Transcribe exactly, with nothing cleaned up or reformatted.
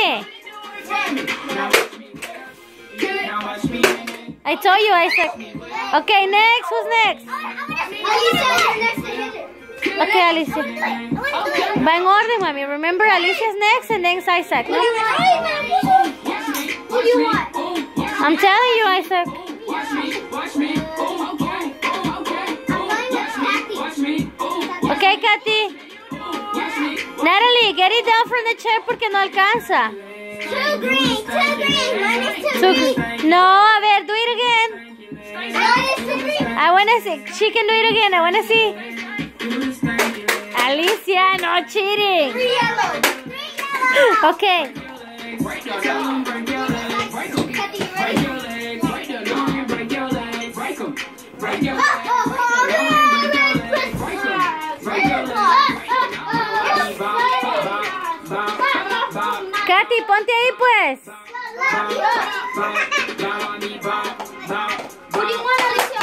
me. I told you, Isaac. Okay, next. Who's next? Okay, Alicia. Va en orden, mami. Remember, Alicia's next and then Isaac. No? What do you want? I'm telling you, Isaac. Okay, Katy. Natalie, get it down from the chair porque no alcanza. Two green, two green. Mine is two green. No, a ver, do it again. Mine is two green. I wanna see. She can do it again. I wanna see. Alicia, no cheating. Three yellow. Three yellow. Okay. Kathy, you ready? Oh, oh, oh, Katy, ponte ahí pues. What do you want, Alicia?